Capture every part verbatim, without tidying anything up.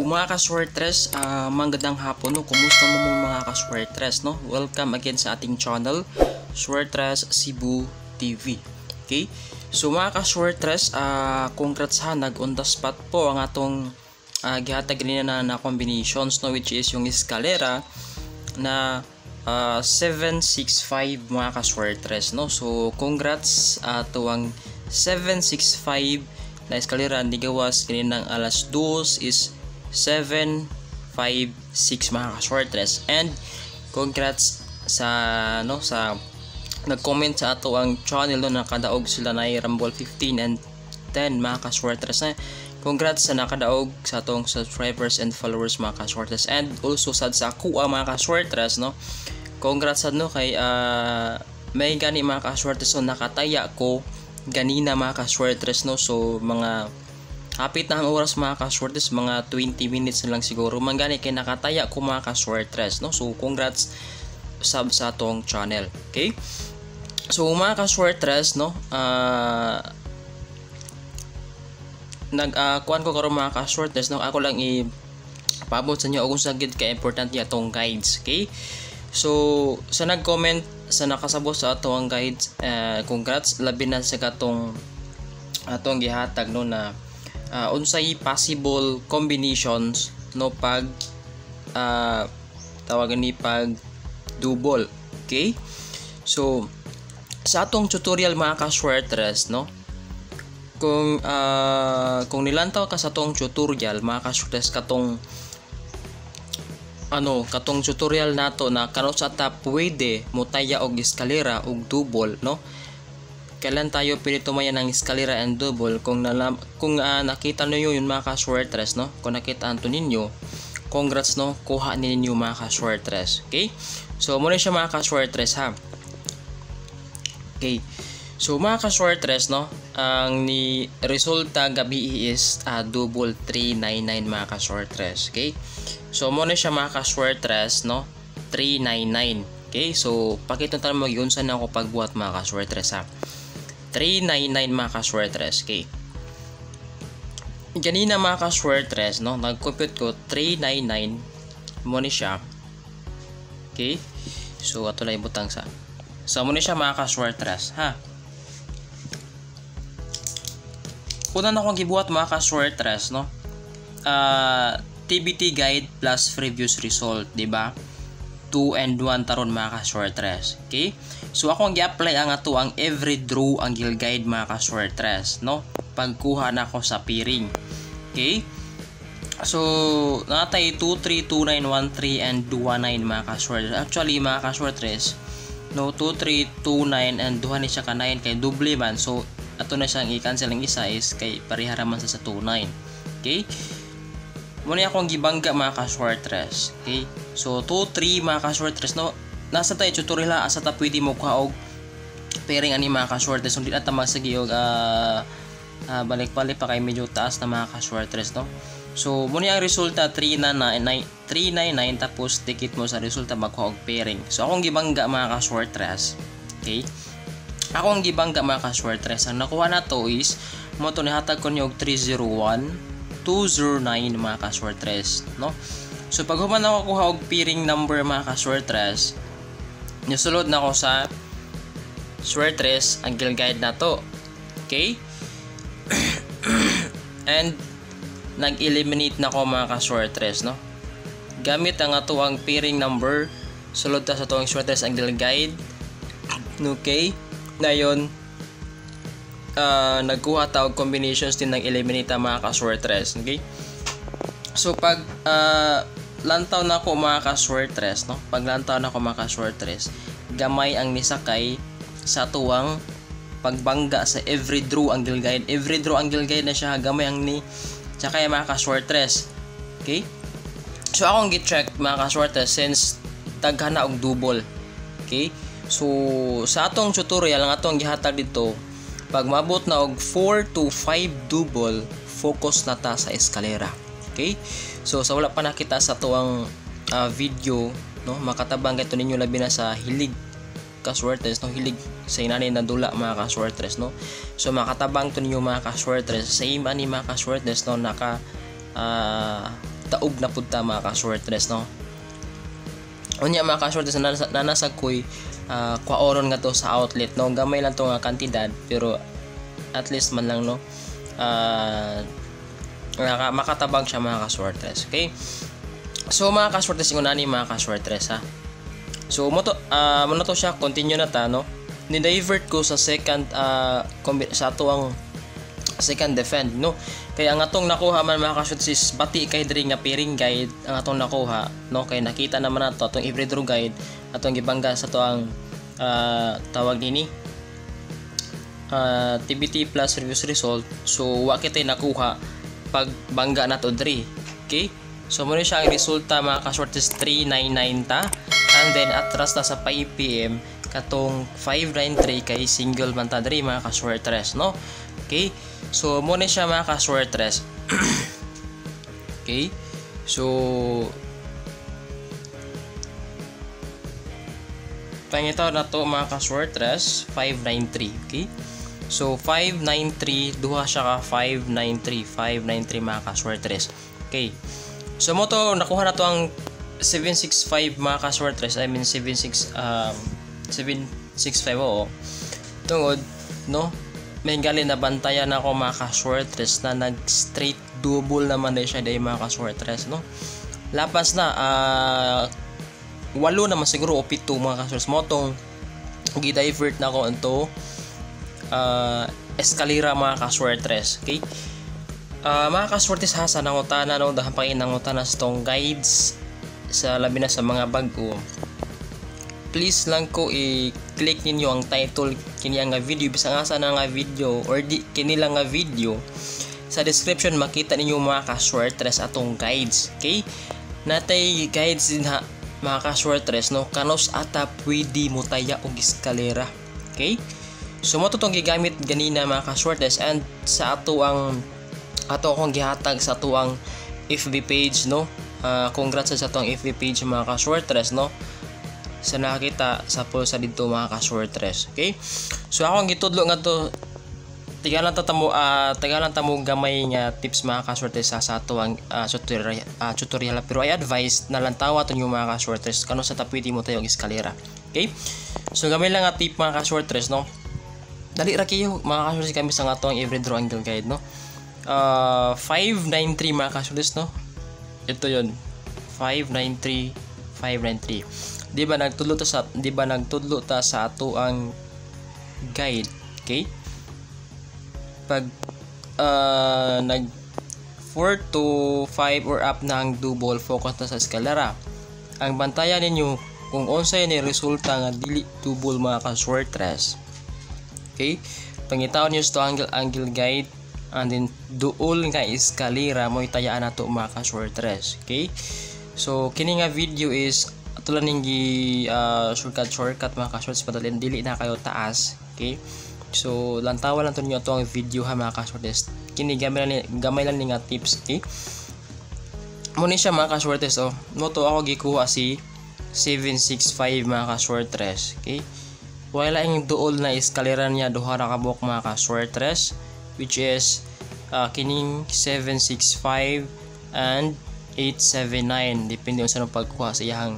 mga ka-swertres, uh, magandang hapon no. Kumusta mo mga ka-swertres no? Welcome again sa ating channel, Swertres Cebu T V. Okay? So mga ka-swertres, uh, congrats ha, nag-on the spot po ang atong uh, gihatag rin na, na combinations no, which is yung escalera na uh, seven six five mga ka-swertres no. So congrats uh, to ang seven six five na eskalera ni gawas kaninang alas dos is seven five six mga ka-swertres. And congrats sa no sa nag-comment sa ato ang channel no, nakadaog sila na Rumble fifteen and ten mga ka-swertres. Na congrats sa nakadaog sa atong subscribers and followers mga ka-swertres, and also sad sa ako mga ka-swertres no. Congrats sad no kay uh, may gani mga ka-swertres so nakataya ko ganina mga ka-swertres no. So mga hapit na ang oras mga ka-swertres, mga twenty minutes na lang siguro mangani kay nakataya ko mga ka-swertres no. So congrats sub sa atong channel. Okay, so mga ka-swertres no, uh, nag uh, kuan ko karon mga ka-swertres no, ako lang i paabot sa inyo kung sa gid ka important niya tong guides. Okay, so sa nag-comment sa nakasabot sa ato ang guides, uh, congrats labi na sa katong atong gihatag no na uh, unsay possible combinations no pag uh, tawagan ni pag double. Okay, so sa atong tutorial mga ka-swertres no, kung uh, kung nilantaw ka sa atong tutorial mga ka-swertres, katong ano katong tutorial nato na kano sa ta pwede motaya og eskalera og double no. Kailan tayo pwede tumaya ng eskalera and double? Kung nalam, kung uh, nakita niyo yun mga ka-swertres no, kung nakita anto ninyo, congrats no, kuha ninyo mga ka-swertres. Okay, so muna siya mga ka-swertres ha. Okay, so mga ka-swertres no, ang ni resulta gabi is uh, double three ninety-nine mga ka-swertres. Okay, so muna siya mga ka-swertres no, three ninety-nine. Okay, so pakita tayo mag-iunsan na ako pagbuhat mga ka-swertres ha. three ninety-nine mga ka-swertres. Okay, ganina mga ka-swertres no, nag-compute ko three ninety-nine muna siya. Okay, so ato lang ibutang sa so muna siya mga ka-swertres ha. Una na akong gibuhat mga ka-swertres no, uh, T B T guide plus previous result, di ba? two and one taron mga ka-swertres. Okay, so ako ang gi-apply ang ato ang every draw ang guild guide mga ka-swertres no, pagkuha na ako sa pairing. Okay, so natay two three two nine one three and two one nine mga ka-swertres. Actually mga ka-swertres no, two three two nine and two ni siya ka nine kay double man, so ato na siyang i-cancel ang isa is kay parihara man sa sa two nine. Okay, muna akong gibangga mga ka-swertres. Okay, so two three mga ka-swertres no, nasa tayo tutorial asa ta pwede mo kaog pairing ani mga ka-swertres, so di na ta magsagi og uh, uh, balik-balik pa kay medyo taas na mga ka-swertres no. So muna ang resulta three ninety-nine tapos tikit mo sa resulta magkuha og pairing. So akong gibangga mga ka-swertres. Okay, akong gibangga mga ka-swertres, ang nakuha na to is mo to nihatag ko niyo og three zero one two zero nine mga ka-swertres no. So pag human ako kuha og pairing number mga ka-swertres, nisulod na ako sa swertres ang guild guide na to. Okay, and nag-eliminate na ako mga ka-swertres no, gamit ang ato ang pairing number, sulod ta sa tuwang swertres ang guild guide. Okay, na yun uh, nagkuha ta og combinations din ng eliminate mga ka-swertres. Okay, so pag uh, lantaw na ako mga ka-swertres no, pag lantaw na ako mga ka-swertres, gamay ang nisakay sa tuwang pagbangga sa every draw ang guild guide. Every draw ang guild guide na siya, gamay ang ni tsaka yung mga ka-swertres. Okay, so akong gi-check mga ka-swertres since taghana og double. Okay, so sa atong tutorial ang atong gihatag dito, pag mabot na og four to five double, focus na ta sa eskalera. Okay, so sa wala pa nakita sa tuwang uh, video no, makatabang ito ninyo labi na sa hilig ka-swertres no, hilig sa inani na dula mga ka-swertres no. So makatabang to ninyo mga ka-swertres sa ima ni mga ka-swertres no, naka uh, daog na pud ta mga ka-shortress no. Unya mga ka-shortress na nanasag koy uh, kwaoron nga to sa outlet no, gamay lang to nga kantidad pero at least man lang no uh, makatabang siya mga ka-shortress. Okay, so mga ka-shortress ingon ani mga ka-shortress ha. So mo to uh, mo na to siya continue na ta no, ni-divert ko sa second uh, sa ato ang second defend no. Kaya ang atong nakuha man mga ka-shortress bati kay diri nga pairing guide ang atong nakuha no, kay nakita naman nato atong every draw guide atong gibangga sa to ang uh, tawag nini uh, T B T plus previous result. So wa kitay nakuha pag bangga nato diri. Okay, so mo ni siya ang resulta mga ka-shortress three ninety-nine ta, and then atras ta sa five P M katong five ninety-three kay single man ta diri mga ka-shortress no. Okay, so mo ni siya mga ka-shortress. Okay, so pangitaw na to mga ka-shortress five ninety-three. Okay, so five ninety-three duha siya ka five ninety-three five ninety-three mga ka-shortress. Okay, so mo to nakuha na to ang seven sixty-five mga ka-shortress, I mean seven six um seven sixty-five oo. Tungod no, may gali na bantayan ako mga ka-shortress na nag straight double naman na siya dahil mga ka-shortress no. Lapas na uh, walo naman siguro o pito mga ka-shortress mo tong gi-divert na ko into uh, eskalera mga ka-shortress. Okay, uh, mga ka-shortress ha sa nangutana no, dahil pangin nangutana sa tong guides sa labi na sa mga bago, please lang ko i-click ninyo ang title kini nga video bisang asa na nga video or di kini lang nga video sa description makita ninyo mga ka-shortress atong guides. Okay, natay guides din ha mga ka-shortress no, kanos ata pwede mo taya og eskalera. Okay, so mo to tong gigamit ganina mga ka-shortress, and sa ato ang ato akong gihatag sa ato ang F B page no. Uh, congrats sa atong F B page mga ka-shortress no, sa nakita sa pulsa dito mga ka-shortress. Okay, so akong gitudlo nga to tigalan ta tamo uh, tigalan ta mo gamay nga tips mga ka-shortress sa ato ang uh, tutorial, uh, tutorial pero I advise na lang tawa to yung mga ka-shortress kano sa tapwede mo tayo eskalera. Okay, so gamay lang nga tip mga ka-shortress no, dali ra kayo mga ka-shortress kami sa atong every draw angle guide no. uh, five ninety-three mga ka-shortress no, ito yun five ninety-three five ninety-three. Di ba nagtudlo ta sa di ba nagtudlo ta sa ato ang guide. Okay, pag uh, nag four to five or up na ang double focus na sa eskalera, ang bantayan ninyo kung unsay ni resulta nga dili double mga ka-shortress. Okay, pangitaon niyo sa angle angle guide, and then duol nga eskalera mo itayaan nato mga ka-shortress. Okay, so kini nga video is tulan ning gi uh, shortcut shortcut mga ka-shortress padalin dili na kayo taas. Okay, so lantawa lang to niyo to ang video ha mga ka-shortress, kini gamay lang gamay lang ni nga tips. Okay, mo ni siya mga ka-shortress oh, mo to ako gikuha si seven sixty-five mga ka-shortress. Okay, wala ang duol na eskalera niya duha ra ka buok mga ka-shortress, which is uh, kining seven sixty-five and eight seventy-nine depende sa anong pagkuha sa iyang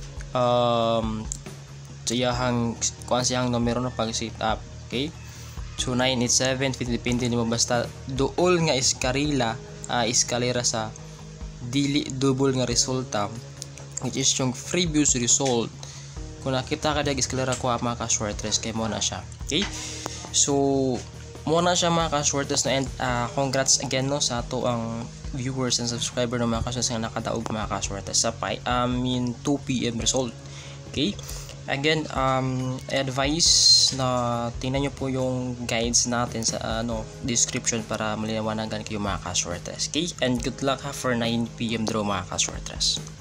um, sa iyang kuha sa iyang numero na pag set up. Okay, so nine eighty-seven depende nimo basta duol nga eskalera uh, eskalera sa dili double nga resulta, which is yung previous result. Kung nakita ka dag eskalera ko mga ka-shortress kay mo na siya. Okay, so mo na siya mga ka-shortress no, and uh, congrats again no sa ato ang viewers and subscriber ng mga ka-shortress nga nakadaog mga ka-shortress sa I mean two P M result. Okay, again um I advise na tingnan nyo po yung guides natin sa ano description para malinawagan kayo mga ka-shortress. Okay, and good luck ha for nine P M draw mga ka-shortress.